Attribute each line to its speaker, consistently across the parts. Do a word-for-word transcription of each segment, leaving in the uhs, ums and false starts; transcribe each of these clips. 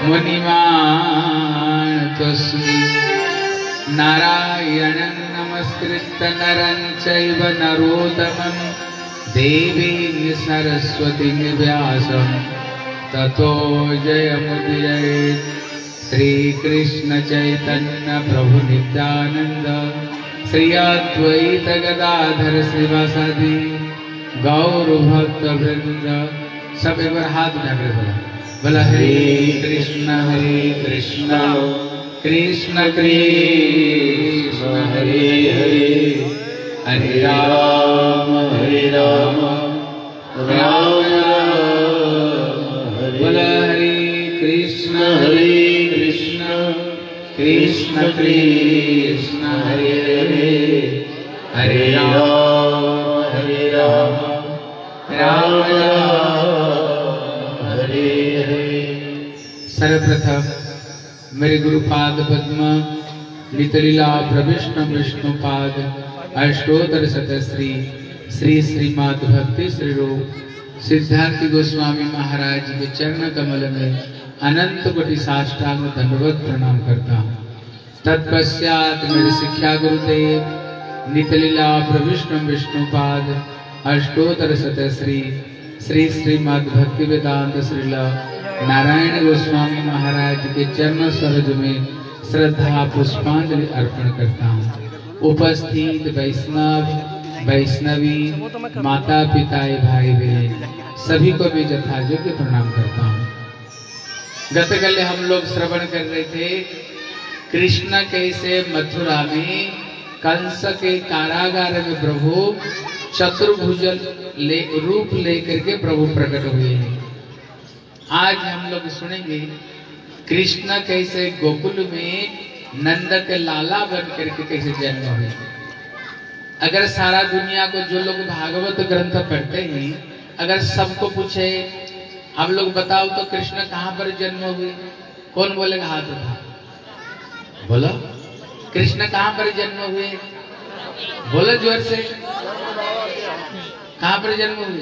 Speaker 1: मुनिमानतोऽस्मि नारायणं नमस्कृत्य नरं चैव नरोत्तमं देवीं सरस्वतीं व्यासं ततो जयमुदीरयेत्। श्री कृष्ण चैतन्य प्रभु नित्यानंद श्री अद्वैत गदाधर श्रीवासादि गौर भक्त वृंद। सब एक बार हाथ उठाकर बोला बोला हरे कृष्ण हरे कृष्ण कृष्ण कृष्ण हरे हरे हरे राम हरे राम राम राम बोला हरे कृष्ण हरे कृष्ण कृष्ण कृष्ण हरे हरे हरे राम हरे राम राम राम हरे हरे। सर्वप्रथम मेरे गुरुपाद पद्म नितलीला प्रविष्णु विष्णुपाद अष्टोत्तर शतश्री श्री श्रीमद् भक्ति श्री रूप सिद्धार्थ गोस्वामी महाराज के चरण कमल में अनंत कोटि साष्टांग दंडवत प्रणाम करता हूँ। तत्पश्चात मेरे शिक्षा गुरुदेव नितलीला प्रविष्णु विष्णुपाद अष्टोत्तर शतश्री श्री श्रीमद् भक्ति वेदांत श्रीला नारायण गोस्वामी महाराज के चरण सरोज में श्रद्धा पुष्पांजलि अर्पण करता हूँ। उपस्थित वैष्णव वैष्णवी माता पिता भाई बहन सभी को भी यथायोग्य प्रणाम करता हूँ। गतकल हम लोग श्रवण कर रहे थे कृष्ण कैसे मथुरा में कंस के कारागार में प्रभु चतुर्भुज ले रूप लेकर के प्रभु प्रकट हुए हैं। आज हम लोग सुनेंगे कृष्ण कैसे गोकुल में नंद के लाला बन करके कैसे जन्म हुए। अगर सारा दुनिया को जो लोग भागवत ग्रंथ पढ़ते हैं अगर सबको पूछे आप लोग बताओ तो कृष्ण कहाँ पर जन्म हुए, कौन बोलेगा हाथ उठा बोलो। कृष्ण कहाँ पर जन्म हुए बोलो जोर से। कहाँ पर जन्म हुए?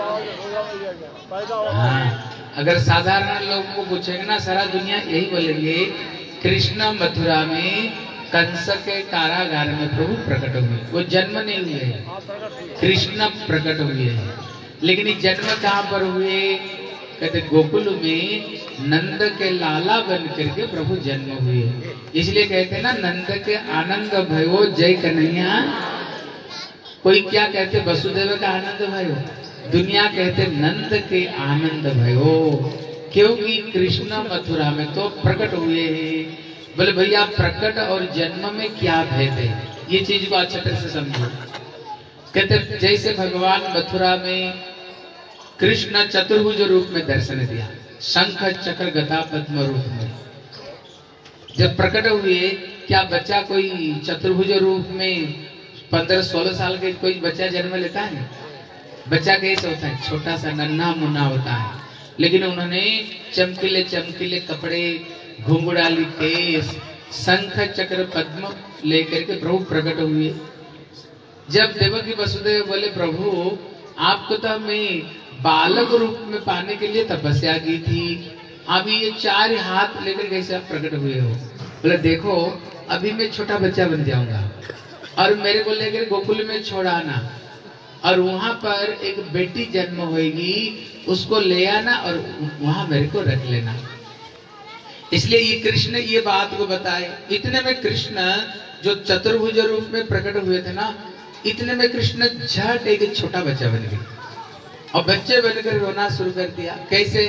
Speaker 1: हाँ, अगर साधारण लोगों को पूछेंगे ना सारा दुनिया यही बोलेंगे कृष्ण मथुरा में कंस के कारागार में प्रभु प्रकट हुए। वो जन्म नहीं हुए हैं, कृष्ण प्रकट हुए हैं। लेकिन जन्म कहाँ पर हुए? कहते गोकुल में नंद के लाला बन करके प्रभु जन्म हुए। इसलिए कहते हैं ना नंद के आनंद भयो जय कन्हैया। कोई क्या कहते वसुदेव का आनंद भयो, दुनिया कहते नंद के आनंद भयो, क्योंकि कृष्ण मथुरा में तो प्रकट हुए हैं। बोले भैया प्रकट और जन्म में क्या भेद है, ये चीज को अच्छे तरह से समझो। कहते जैसे भगवान मथुरा में कृष्ण चतुर्भुज रूप में दर्शन दिया, शंख चक्र गदा पद्म रूप में जब प्रकट हुए, क्या बच्चा कोई चतुर्भुज रूप में पंद्रह सोलह साल के कोई बच्चा जन्म लेता है? बच्चा कैसे होता है? छोटा सा नन्हा मुन्ना होता है। लेकिन उन्होंने चमकीले चमकीले कपड़े, घुंघराली केस, शंख चक्र पद्म लेकर के प्रभु प्रकट हुए। जब देवकी वसुदेव बोले प्रभु आपको तो मैं बालक रूप में पाने के लिए तपस्या की थी, अभी ये चार हाथ लेकर कैसे आप प्रकट हुए हो? बोले देखो अभी मैं छोटा बच्चा बन जाऊंगा और मेरे को लेकर गोकुल में छोड़ाना और वहां पर एक बेटी जन्म होगी, उसको ले आना और वहां मेरे को रख लेना। इसलिए ये कृष्ण ये बात को बताए। इतने में कृष्ण जो चतुर्भुज रूप में प्रकट हुए थे ना, इतने में कृष्ण झट एक छोटा बच्चा बन गया और बच्चे बनकर रोना शुरू कर दिया। कैसे?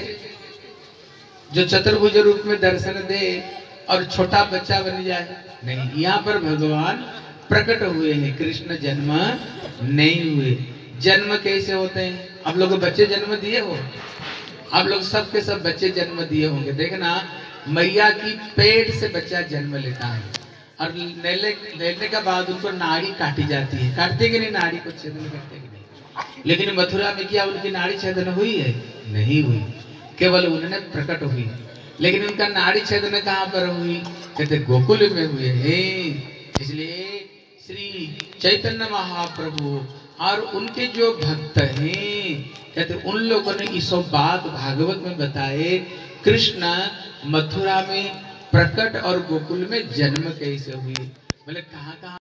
Speaker 1: जो चतुर्भुज रूप में दर्शन दे और छोटा बच्चा बन जाए? नहीं, यहाँ पर भगवान प्रकट हुए हैं, कृष्ण जन्म नहीं हुए। जन्म कैसे होते हैं? आप लोग बच्चे जन्म दिए हो, आप लोग सब के सब बच्चे जन्म दिए होंगे। देखना मैया की पेट से बच्चा जन्म लेता है और लेने लेने के बाद उनको नाड़ी काटी जाती है। काटते कि नहीं? नाड़ी को छेदन करते कि नहीं? लेकिन मथुरा में क्या उनकी नाड़ी छेदन हुई है? नहीं हुई, केवल उन्होंने प्रकट हुई। लेकिन उनका नाड़ी छेदन कहाँ पर हुई? कहते गोकुल में हुए हैं। इसलिए श्री चैतन्य महाप्रभु और उनके जो भक्त हैं कहते उन लोगों ने इस बात भागवत में बताए कृष्ण मथुरा में प्रकट और गोकुल में जन्म कैसे हुए? बोले कहाँ कहाँ